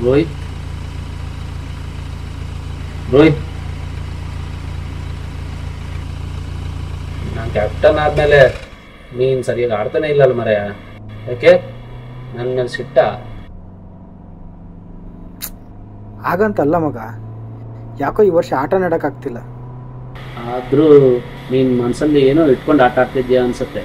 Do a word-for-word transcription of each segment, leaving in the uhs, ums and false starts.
ರೋಹಿತ್ ರೋಹಿತ್ ನಾನು ಕ್ಯಾಪ್ಟನ್ ಆದ್ಮೇಲೆ ನೀನ್ ಸರಿಯಾಗಿ ಆಡ್ತಾನೆ ಇಲ್ಲಲ್ಲ ಮರೆಯ, ಯಾಕೆ ನನ್ನ ಮೇಲೆ ಸಿಟ್ಟ? ಹಾಗಂತಲ್ಲ ಮಗ, ಯಾಕೋ ಈ ವರ್ಷ ಆಟ ಆಡೋಕ್ಕಾಗ್ತಿಲ್ಲ. ಆದ್ರೂ ನೀನ್ ಮನ್ಸಲ್ಲಿ ಏನೋ ಇಟ್ಕೊಂಡು ಆಟ ಆಡ್ತಿದ್ಯಾ ಅನ್ಸುತ್ತೆ.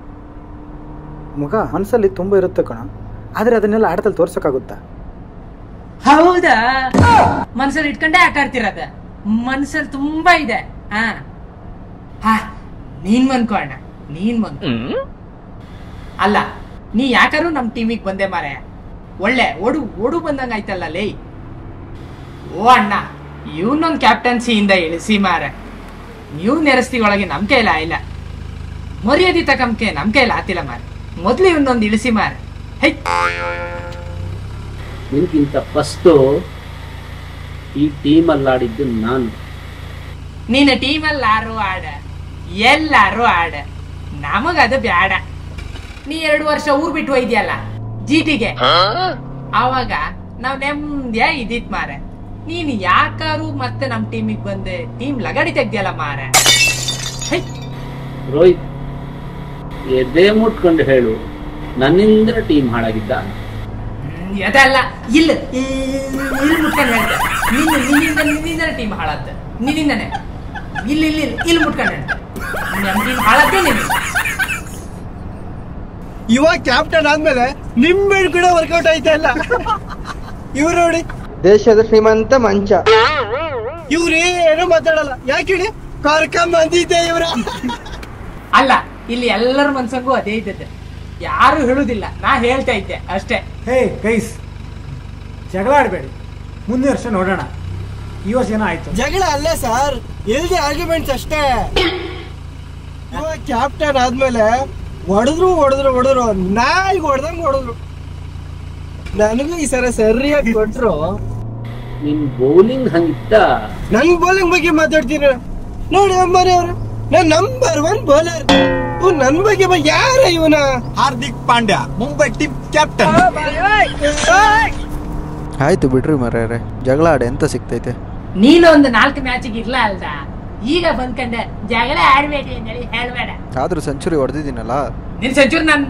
ಮಗ ಮನಸ್ಸಲ್ಲಿ ತುಂಬ ಇರುತ್ತೆ ಕಣ, ಆದ್ರೆ ಅದನ್ನೆಲ್ಲ ಆಟದಲ್ಲಿ ತೋರ್ಸಕ್ಕಾಗುತ್ತಾ? ಹೌದಾ, ಮನ್ಸಲ್ಲಿ ಇಟ್ಕೊಂಡೆ ಆಟ ಆಡ್ತಿರದ? ಮನ್ಸಲ್ಲಿ ತುಂಬಾ ಇದೆ. ಹಾ ಹಾ ನೀನ್ ಮನ್ಕೋ ಅಣ್ಣ, ನೀನ್ ಮನ್ಕೋ. ಅಲ್ಲ, ನೀ ಯಾಕಾರು ನಮ್ ಟೀಮಿಗೆ ಬಂದೆ ಮಾರೆ, ಒಳ್ಳೆ ಒಡು ಒಡು ಬಂದಂಗ ಆಯ್ತಲ್ಲ ಲೇ. ಓ ಅಣ್ಣ, ಇವನೊಂದ್ ಕ್ಯಾಪ್ಟನ್ಸಿಯಿಂದ ಇಳಿಸಿ ಮಾರೆ, ನೀವು ನೆರೆಸ್ತಿಗೊಳಗೆ ನಮ್ ಕೈಲ ಇಲ್ಲ, ಮರ್ಯಾದೆ ತಕಂಕೆ ನಮ್ ಕೈಲ ಆತಿಲ್ಲ ಮಾರೆ. ಮೊದ್ಲು ಇವನೊಂದು ಇಳಿಸಿ ಮಾರೆ. ಹೈ, ನಿನ್ಗಿಂತ ಫಸ್ಟ್ ಈ ಟೀಮ್ ಅಲ್ಲಿ ಆಡಿದ್ದು ನಾನು. ನೀನು ಟೀಮಲ್ಲಾರು ಆಡ, ಎಲ್ಲಾರು ಆಡ, ನಮಗದು ಬ್ಯಾಡ. ನೀ ಎರಡು ವರ್ಷ ಊರ್ ಬಿಟ್ಟು ಹೋಯ್ದಿಯಲ್ಲ ಜೀಟಿಗೆ, ಅವಾಗ ನಾವ್ ನೆಮ್ಮದಿಯ ಇದ್ದಿತ್ ಮಾರೆ. ನೀನ್ ಯಾಕಾರು ಮತ್ತೆ ನಮ್ ಟೀಮಿಗೆ ಬಂದೆ ಟೀಮ್ ಲಗಡಿ ತೆಗ್ದಿಯಲ್ಲ ಮಾರೆ. ರೋಹಿತ್, ಎದೆ ಮುಟ್ಕೊಂಡು ಹೇಳು, ನನ್ನಿಂದ ಟೀಮ್ ಹಾಳಾಗಿದ್ದ? ಅದಲ್ಲ, ಇಲ್ಲ ಇಲ್ಲಿ ಮುಟ್ಕೊಂಡು ಹೇಳ್ದೆ, ನಿನ್ನ ನಿನ್ನಿಂದ ನಿನ್ನಿಂದ ಟೀಮ್ ಹಾಳಾದ, ನಿನ್ನಿಂದನೇ. ಇಲ್ಲಿ ಇಲ್ಲಿ ಇಲ್ಲಿ ಮುಟ್ಕೊಂಡು ಹೇಳ್ದೆ, ನಮ್ ಟೀಮ್ ಹಾಳಾದ್ದೇ ನಿನ್ನ. ಇವಾಗ ಕ್ಯಾಪ್ಟನ್ ಆದ್ಮೇಲೆ ನಿಮ್ ಕೂಡ ವರ್ಕೌಟ್ ಆಯ್ತಾ ಇಲ್ಲ. ಇವ್ರು ನೋಡಿ, ದೇಶದ ಶ್ರೀಮಂತ ಮಂಚ, ಇವ್ರೇನು ಮಾತಾಡಲ್ಲ. ಯಾಕೆ ಹೇಳಿ, ಕರ್ಕೊಂಡ್ ಬಂದಿದ್ದೆ ಇವ್ರ. ಅಲ್ಲ, ಇಲ್ಲಿ ಎಲ್ಲರ ಮನ್ಸಂಗೂ ಅದೇ ಇದ್ದದ್ದು, ಯಾರು ಹೇಳುದಿಲ್ಲ, ನಾ ಹೇಳ್ತಾ ಇದ್ದೆ ಅಷ್ಟೇ. ಹೇ ಗೈಸ್, ಜಗಳ ಆಡಬೇಡಿ, ಮುಂದಿನ ವರ್ಷ ನೋಡೋಣ. ಈ ವರ್ಷ ಏನೋ ಆಯ್ತು. ಜಗಳ ಅಲ್ಲ ಸರ್, ಎಲ್ದಿ ಆರ್ಗ್ಯುಮೆಂಟ್ಸ್ ಅಷ್ಟೇ. ಇವಾಗ ಕ್ಯಾಪ್ಟನ್ ಆದ್ಮೇಲೆ ಹೊಡೆದ್ರು ಹೊಡೆದ್ರು ಹೊಡೆದ್ರು ನಾಯಿಗೆ ಹೊಡೆದಂಗ್ ಹೊಡೆದ್ರು. ನನಗೂ ಈ ಸಲ ಸರಿಯಾಗಿ ಕೊಟ್ರು. ನಿನ್ ಬೌಲಿಂಗ್ ಹಂಗಿತ್ತ? ನನ್ ಬೌಲಿಂಗ್ ಬಗ್ಗೆ ಮಾತಾಡ್ತೀರ ನೋಡಿ ಅಂಬಾರಿ ಅವ್ರ, ನಾನ್ ನಂಬರ್ ಒನ್ ಬೌಲರ್. ನನ್ ಬಗ್ಗೆ ಯಾರ ಇವನ? Hardik Pandya, Mumbai team captain. ಆಯ್ತು ಬಿಡ್ರಿ ಮರ್ಯಾರೆ, ಜಗಳ ಆಡ ಎಂತ ಸಿಗ್ತೈತೆ? ನೀನು ಒಂದು ನಾಲ್ಕು ಮ್ಯಾಚಿಗೆ ಇರ್ಲ ಅಲ್ದ, ಈಗ ಬಂದ್ಕಂಡೆ ಜಗಳ ಆಡ್ಬೇಡಿ ಅಂತೇಳಿ ಹೇಳ್ಬೇಡ. ಆದ್ರೂ ಸೆಂಚುರಿ ಹೊಡೆದಿದ್ದೀನಲ್ಲ. ನಿನ್ ಸೆಂಚುರಿ ನನ್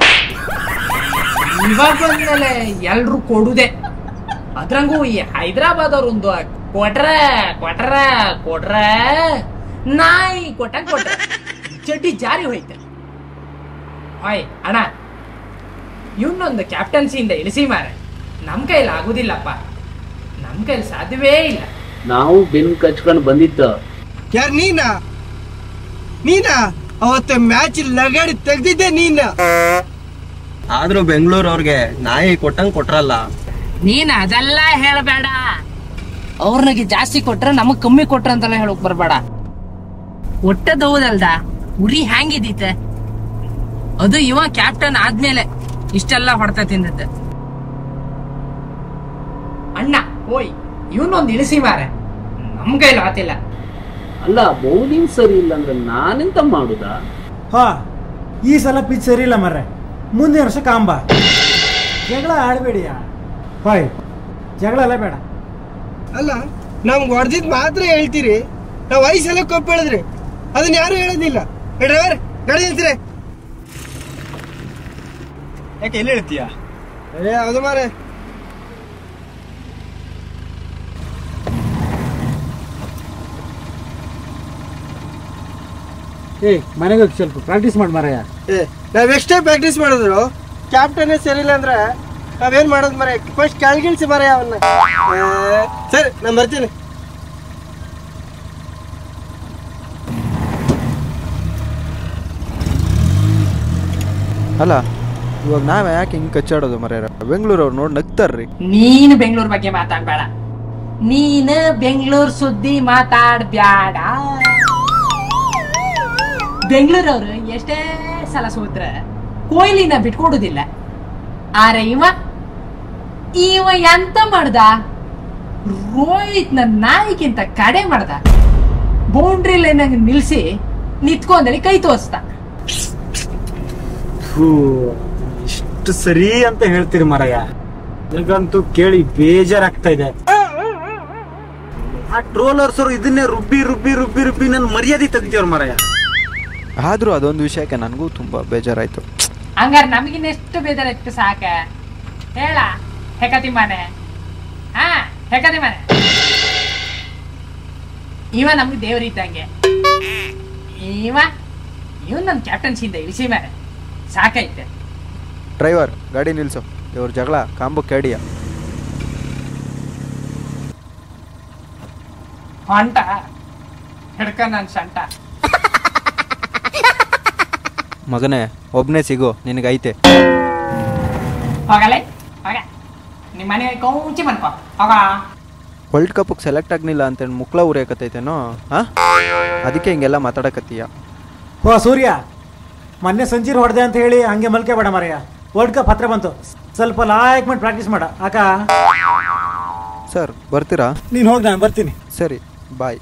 ಇವಾಗ ಬಂದ್ಮೇಲೆ ಎಲ್ರು ಕೊಡುದೆ. ಅದ್ರಂಗೂ ಈ ಹೈದರಾಬಾದ್ ಅವ್ರ ಒಂದು ಕೊಟ್ರ ಕೊಟ್ರ ಕೊಟ್ರ ನಾಯಿ ಕೊಟ್ಟಂಗ್ ಕೊಟ್ರ ಚಡ್ಡಿ ಜಾರಿ ಹೋಯ್ತ. ಹಾಯ್ ಅಣ್ಣ, ಇವನ್ನೊಂದು ಕ್ಯಾಪ್ಟನ್ಸಿಯಿಂದ ಇಳಿಸಿ ಮಾರ, ನಮ್ ಕೈಲಿ ಆಗುದಿಲ್ಲಪ್ಪ, ನಮ್ ಕೈಲಿ ಸಾಧ್ಯವೇ ಇಲ್ಲ. ನಾವು ಬೆನ್ ಕಚ್ಕೊಂಡು ಬಂದಿದ್ದ. ಯಾರ್ ನೀನಾ? ನೀನಾ ಅವತ್ತ ಮ್ಯಾಚ್ ಲಗಾಡಿ ತೆಗ್ದಿದ್ದೆ ನೀನ. ಆದ್ರೂ ಬೆಂಗಳೂರು ಅವ್ರಿಗೆ ನಾಯಿ ಕೊಟ್ಟಂಗ್ ಕೊಟ್ರಲ್ಲ. ನೀನ್ ಅದೆಲ್ಲ ಹೇಳಬೇಡ, ಅವ್ರನಿಗೆ ಜಾಸ್ತಿ ಕೊಟ್ರ ನಮಗ್ ಕಮ್ಮಿ ಕೊಟ್ರ ಅಂತೆಲ್ಲ ಹೇಳಕ್ ಬರ್ಬೇಡ. ಒಟ್ಟದ್ ಹೌದಲ್ದ, ಉರಿ ಹ್ಯಾಂಗಿದ್ದೀತೆ ಅದು ಇವ ಕ್ಯಾಪ್ಟನ್ ಆದ್ಮೇಲೆ ಇಷ್ಟೆಲ್ಲ ಹೊಡೆತ ತಿಂದದ್ದ. ಅಣ್ಣ ಓಯ್, ಇವನೊಂದು ಇಳಿಸಿ ಮಾರೆ, ನಮ್ ಕೈಲಿ ಆತಿಲ್ಲ. ಅಲ್ಲ, ಬೌಲಿಂಗ್ ಸರಿ ಇಲ್ಲ ಅಂದ್ರೆ ನಾನೆಂತ ಮಾಡುದಾ? ಹಾ, ಈ ಸಲ ಪಿಚ್ ಸರಿ ಇಲ್ಲ ಮರ್ರೆ, ಮುಂದಿನ ವರ್ಷ ಕಾಂಬ. ಜಗಳ ಆಡಬೇಡಿಯ ಹಾಯ್, ಜಗಳ ಎಲ್ಲ ಬೇಡ. ಅಲ್ಲ, ನಮ್ಗೆ ಹೊಡೆದಿದ್ ಮಾತ್ರ ಹೇಳ್ತೀರಿ, ನಾವ್ ವಯಸ್ಸೆಲ್ಲ ಕಪ್ಪು ಹೇಳಿದ್ರಿ ಅದನ್ನ ಯಾರು ಹೇಳೋದಿಲ್ಲ. ಡ್ರೈವರ್ ಗಾಡಿ ಹೇಳ್ತೀರಿ? ಯಾಕೆ ಎಲ್ಲಿ ಹೇಳ್ತೀಯ? ಏ ಹೌದು ಮಾರೆ. ಏ ಮನೆಗೆ ಹೋಗಿ ಸ್ವಲ್ಪ ಪ್ರಾಕ್ಟೀಸ್ ಮಾಡಿ ಮಾರಯ್ಯ. ಏ ನಾವ್ ಎಷ್ಟೇ ಪ್ರಾಕ್ಟೀಸ್ ಮಾಡಿದ್ರು ಕ್ಯಾಪ್ಟನ್ ಸರಿ ಇಲ್ಲ ಅಂದ್ರೆ ನಾವೇನ್ ಮಾಡೋದು ಮರ? ಫಸ್ಟ್ ಕೆಳಗಿಳಿಸಿ ಮರ ಅವನ್ನ. ಸರಿ, ನಾನು ಬರ್ತೀನಿ. ಅಲ್ಲ, ಇವಾಗ ನಾವ್ ಯಾಕೆ ಹಿಂಗ್ ಕಚ್ಚಾಡೋದು ಮರ್ಯಾರ? ಬೆಂಗಳೂರು ಅವ್ರು ನೋಡಿ ನಗ್ತಾರ್ರಿ. ನೀನು ಬೆಂಗಳೂರು ಬಗ್ಗೆ ಮಾತಾಡ್ಬೇಡ, ನೀನು ಬೆಂಗಳೂರು ಸುದ್ದಿ ಮಾತಾಡ್ಬ್ಯಾಡ. ಬೆಂಗಳೂರವ್ರು ಎಷ್ಟೇ ಸಲ ಸೋತ್ರ ಕೊಹ್ಲಿನ ಬಿಟ್ಕೊಡುದಿಲ್ಲ. ಆರೆ ಇವ ಇವ ಎಂತ ಮಾಡ್ದ? ರೋಹಿತ್ ನ ನಾಯಿಗಿಂತ ಕಡೆ ಮಾಡ್ದ. ಬೌಂಡ್ರಿ ಲೈನ್ ನಿಲ್ಸಿ ನಿತ್ಕೊಂಡಲ್ಲಿ ಕೈ ತೋರಿಸ್ದ. ಇಷ್ಟು ಸರಿ ಅಂತ ಹೇಳ್ತೀರಿ ಮರಯ್ಯ. ನನಗಂತೂ ಕೇಳಿ ಬೇಜಾರಾಗ್ತಾ ಇದೆ. ಆ ಟ್ರೋಲರ್ಸ್ ಅವರು ಇದನ್ನೇ ರುಬ್ಬಿ ರುಬ್ಬಿ ರುಬ್ಬಿ ರುಬ್ಬಿ ನನ್ನ ಮರ್ಯಾದೆ ತೆಗಿತೀವ್ರ ಮರಯ್ಯ. ಆದರೂ ಅದೊಂದು ವಿಷಯಕ್ಕೆ ನನಗೂ ತುಂಬ ಬೇಜಾರಾಯಿತು. ಹಂಗಾರೆ ನಮಗಿನ್ನೆಷ್ಟು ಬೇಜಾರಾಯ್ತು ಸಾಕ ಹೇಳ ಹೆಕತಿ ಮನೆ. ಹಾ ಹೆಕತಿ ಮನೆ ಇವ ನಮ್ಗೆ ದೇವ್ರ ಇದ್ದಂಗೆ. ಇವ ಇವನ್ ನಮ್ ಕ್ಯಾಪ್ಟನ್ಸಿಂದ ಇಳಿಸಿ ಮೇಲೆ ಸಾಕೈತೆ. ಡ್ರೈವರ್ ಗಾಡಿ ನಿಲ್ಸು, ಇವ್ರ ಜಗಳ ಕಾಂಬು ಕೇಡಿಯ. ಹೊಂಟ ಹಿಡ್ಕ ನನ್ ಸಂಟ. ಮಗನೇ ಒಬ್ಬನೇ ಸಿಗೋ ನಿನಗೈತೆ. ಹೋಗಲೇ ಹೋಗ ನಿಮ್ಮ ಮನೆ ಕೌಂಚಿ ಮನ್ಕೋ ಹೋಗ. ವರ್ಲ್ಡ್ ಕಪ್ಗೆ ಸೆಲೆಕ್ಟ್ ಆಗಲಿಲ್ಲ ಅಂತೇಳಿ ಮುಕ್ಳ ಉರಿಯಕತ್ತೈತೇನೋ? ಹಾಂ, ಅದಕ್ಕೆ ಹಿಂಗೆಲ್ಲ ಮಾತಾಡಕತ್ತೀಯ. ಓ ಸೂರ್ಯ, ಮೊನ್ನೆ ಸಂಜೀರ್ ಹೊಡೆದೆ ಅಂತ ಹೇಳಿ ಹಂಗೆ ಮಲ್ಕೆ ಬೇಡ ಮರಯ್ಯ. ವರ್ಲ್ಡ್ ಕಪ್ ಹತ್ರ ಬಂತು, ಸ್ವಲ್ಪ ಲಾಯಕ್ ಮಾಡಿ ಪ್ರಾಕ್ಟೀಸ್ ಮಾಡ ಅಕ್ಕ. ಸರ್ ಬರ್ತೀರಾ? ನೀನು ಹೋಗಿ, ನಾನು ಬರ್ತೀನಿ. ಸರಿ ಬಾಯ್.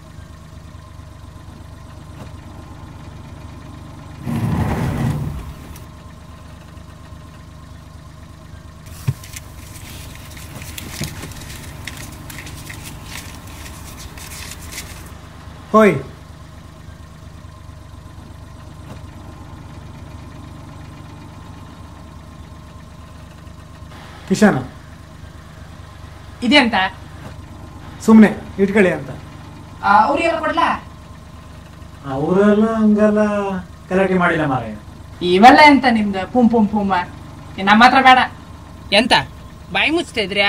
ಹೋಯ್ ಕಿಶನ್, ಇದೆ ಅಂತ ಸುಮ್ಮನೆ ಇಟ್ಕೊಳ್ಳಿ ಅಂತ. ಅವ್ರಿಗೆಲ್ಲ ಕೊಡ್ಲಾ? ಅವರೆಲ್ಲ ಹಂಗೆಲ್ಲ ಗಲಾಟೆ ಮಾಡಿಲ್ಲ ಮಾರಾಯ. ಇವೆಲ್ಲ ಎಂತ ನಿಮ್ದು ಪುಂ ಪುಂ ಪುಮ್ಮ? ನಮ್ಮ ಹತ್ರ ಬೇಡ. ಎಂತ ಬಾಯಿ ಮುಚ್ತಿದ್ರ್ಯಾ?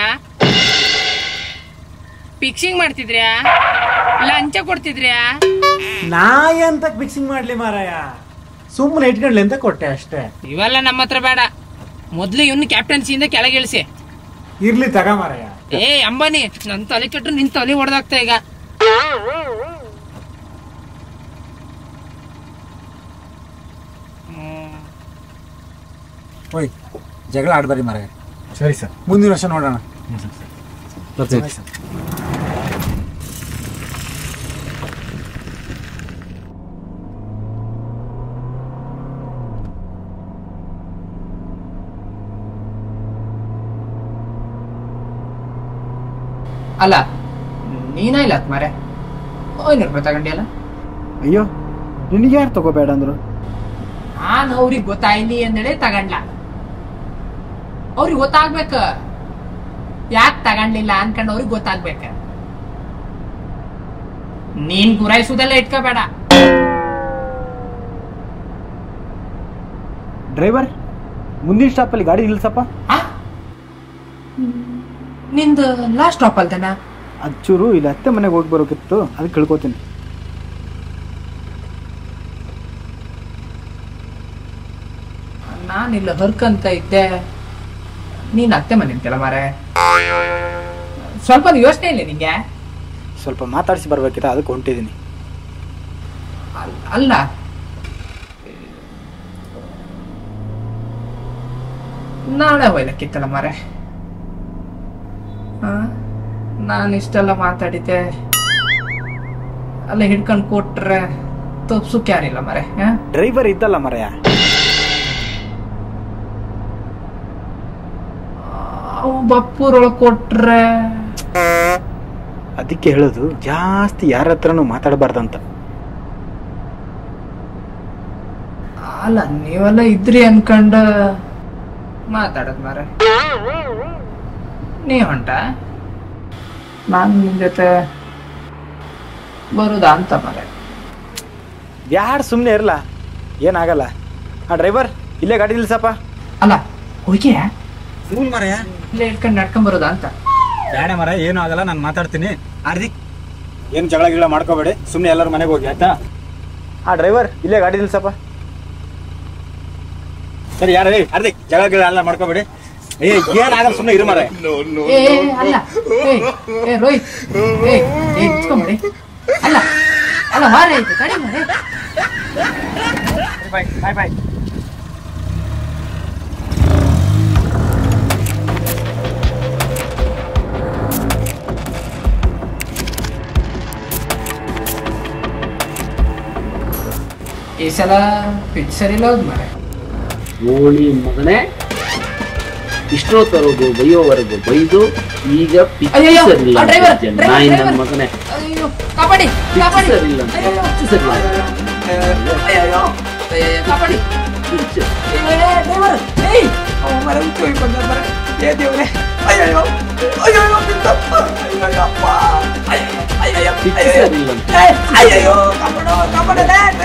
ಫಿಕ್ಸಿಂಗ್ ಮಾಡ್ತಿದ್ರ್ಯಾ? ಲಂಚ ಕೊಡ್ತಿದ್ರ್ಯಾ? ನಾ ಎಂತ ಫಿಕ್ಸಿಂಗ್ ಮಾಡ್ಲಿ ಮಾರಾಯ, ಸುಮ್ಮನೆ ಇಟ್ಕೊಳ್ಳಿ ಅಂತ ಕೊಟ್ಟೆ ಅಷ್ಟೇ. ಇವೆಲ್ಲ ನಮ್ಮ ಹತ್ರ ಬೇಡ. ಮೊದ್ಲು ಇವ್ನ ಕ್ಯಾಪ್ಟನ್ಸಿಯಿಂದ ಕೆಳಗೆ ಇಳಿಸಿ. ಇರ್ಲಿ ತಗ ಮಾರಾಯ. ಏ ಅಂಬಾನಿ, ನನ್ ತಲೆ ಕೆಟ್ರು ನಿನ್ ತಲೆ ಹೊಡೆದಾಗ್ತಾ ಈಗ. ಹೋಯ್ ಜಗಳ ಆಡ್ಬಾರಿ ಮಾರಾಯ. ಸರಿ ಸರ್, ಮುಂದಿನ ವರ್ಷ ನೋಡೋಣ. ಬರ್ತೀನಿ ಸರ್. ಅಲ್ಲ ನೀನ ಇಲ್ಲ ಮಾರೆ, ಐನೂರು ರೂಪಾಯಿ ತಗೊಂಡಿಯಲ್ಲ. ಅಯ್ಯೋ, ನಿನಗೆ ಯಾರು ತಗೋಬೇಡ ಅಂದ್ರು? ನಾನು ಅವ್ರಿಗೆ ಗೊತ್ತಾಯ್ಲಿ ಅಂದೇಳಿ ತಗೊಂಡ್ಲ. ಅವ್ರಿಗೆ ಗೊತ್ತಾಗ್ಬೇಕ, ಯಾಕೆ ತಗೊಂಡ್ಲಿಲ್ಲ ಅನ್ಕೊಂಡ್ ಅವ್ರಿಗೆ ಗೊತ್ತಾಗ್ಬೇಕ. ನೀನ್ ಗುರಾಯಿಸುದೆಲ್ಲ ಇಟ್ಕೋಬೇಡ. ಡ್ರೈವರ್, ಮುಂದಿನ ಸ್ಟಾಪಲ್ಲಿ ಗಾಡಿ ನಿಲ್ಸಪ್ಪ. ನಿಂದು ಲಾಸ್ಟ್ ಸ್ಟಾಪ್ ಅಲ್ತನ? ಅಚ್ಚೂರು ಇಲ್ಲಿ ಅತ್ತೆ ಮನೆಗೆ ಹೋಗಿ ಬರೋಕಿತ್ತು, ಅದಕ್ಕೆ ಕೇಳ್ಕೊತೀನಿ. ನಾನಿಲ್ಲ ಹರ್ಕಂತ ಇದ್ದೆ, ನೀನ್ ಅತ್ತೆ ಮನೆ ಅಂತೆಲ್ಲ ಮಾರೆ. ಸ್ವಲ್ಪ ಯೋಚನೆ ಇಲ್ಲ ನಿಂಗೆ? ಸ್ವಲ್ಪ ಮಾತಾಡಿಸಿ ಬರ್ಬೇಕಿತ್ತ, ಅದಕ್ಕೆ ಹೊಂಟಿದ್ದೀನಿ. ಅಲ್ಲ ನಾಳೆ ಹೋಯ್ಲಕ್ಕಿತ್ತಲ್ಲ ಮಾರೆ. ನಾನು ಇಷ್ಟೆಲ್ಲ ಮಾತಾಡಿದ್ದೆ, ಅಲ್ಲ ಹಿಡ್ಕೊಂಡು ಕೊಟ್ರೆ ತಪ್ಸಕ್ ಯಾರಿಲ್ಲ ಮರೆ. ಡ್ರೈವರ್ ಇದ್ದಲ್ಲ ಮರೆಯ. ಬಪ್ಪೂರೊಳಗೆ ಕೊಟ್ರೆ ಅದಕ್ಕೆ ಹೇಳೋದು ಜಾಸ್ತಿ ಯಾರ ಹತ್ರನೂ ಮಾತಾಡಬಾರ್ದಂತ. ಅಲ್ಲ ನೀವೆಲ್ಲ ಇದ್ರಿ ಅನ್ಕೊಂಡ ಮಾತಾಡದ್ ಮಾರೆ. ನೀ ಹೊಂಟ, ನಾನು ನಿನ್ ಜೊತೆ ಬರುದಾ ಅಂತ ಮಾರೆ. ಯಾರು ಸುಮ್ಮನೆ ಇರಲ್ಲ, ಏನಾಗಲ್ಲ. ಆ ಡ್ರೈವರ್ ಇಲ್ಲೇ ಗಾಡಿ ನಿಲ್ಸಪ್ಪ. ಅಲ್ಲ ಹೋಗಿ ಫೂಲ್ ಮರೆಯ, ಇಲ್ಲೇ ಇಟ್ಕೊಂಡು ನಡ್ಕೊಂಡ್ ಬರೋದಾ ಅಂತ. ಬೇಡ ಮರ, ಏನು ಆಗಲ್ಲ, ನಾನು ಮಾತಾಡ್ತೀನಿ. ಹಾರ್ದಿಕ್, ಏನು ಜಗಳ ಗಿಳ ಮಾಡ್ಕೋಬೇಡಿ, ಸುಮ್ಮನೆ ಎಲ್ಲರೂ ಮನೆಗೆ ಹೋಗಿ ಆಯ್ತಾ. ಆ ಡ್ರೈವರ್ ಇಲ್ಲೇ ಗಾಡಿ ನಿಲ್ಸಪ್ಪ. ಸರಿ ಯಾರ ಹಾರ್ದಿಕ್, ಜಗಳ ಗಿಳ ಎಲ್ಲ ಮಾಡ್ಕೋಬೇಡಿ. ಏ ಏನಾಗಲ್ಲ, ಸುಮ್ಮನೆ ಇರು ಮರ. ಏ ಅಲ್ಲ ಏ ರೋಹಿತ್, ಏ ಇಟ್ಕೊಂಬಿಡಿ. ಅಲ್ಲ ಅಲ್ಲ ಮಾರ ಐತೆ ಕಡಿ ಮಾರೆ. ಬಾಯ್ ಬಾಯ್ ಬಾಯ್. ಈ ಸಲ ಪಿಚ್ ಸರಿ ಇಲ್ಲ ಹೋದ್ ಮಾರೆ. ನೋಡಿ ಮಗನೇ, ಇಷ್ಟೊತ್ತವರೆಗೂ ಬೈಯೋವರೆಗೂ ಬೈದು ಈಗ ಪಿಚ್ ಅಯ್ಯಯ್ಯೋ, ಸರಿಲ್ಲ ಆ driver, ಅಂತಿದ್ದೆ. driver, ನಾಯಿ driver. ನನ್ನ ಮಗನೇ ಅಯ್ಯೋ ಕಾಪಾಡಿ ಕಾಪಾಡಿ ಪಿಚ್ ಸರಿಲ್ಲ ಅಂತ. ಅಯ್ಯಯ್ಯೋ. ಪಿಚ್ ಸರಿಲ್ಲ ಅಯ್ಯಯ್ಯೋ ಅಯ್ಯಯ್ಯೋ ಕಾಪಾಡಿ ಪಿಚ್ ಡ್ರೈವರ್ ಏಯ್ ಅವ ಮರ ಉಚ್ಚೋಯ್ ಬಂದ ಮರ ಏ ದೇವ್ರೆ ಅಯ್ಯಯ್ಯೋ ಅಯ್ಯಯ್ಯೋ ಬಿದ್ದಪ್ಪ ಅಯ್ಯಯ್ಯಪ್ಪ ಅಯ್ಯಯ್ಯೋ ಪಿಚ್ ಅಯ್ಯಯ್ಯೋ ಸರಿಲ್ಲ ಅಂತ. ಅಯ್ಯಯ್ಯೋ ಕಾಪಾಡೋ ಕಾಪಾಡೋ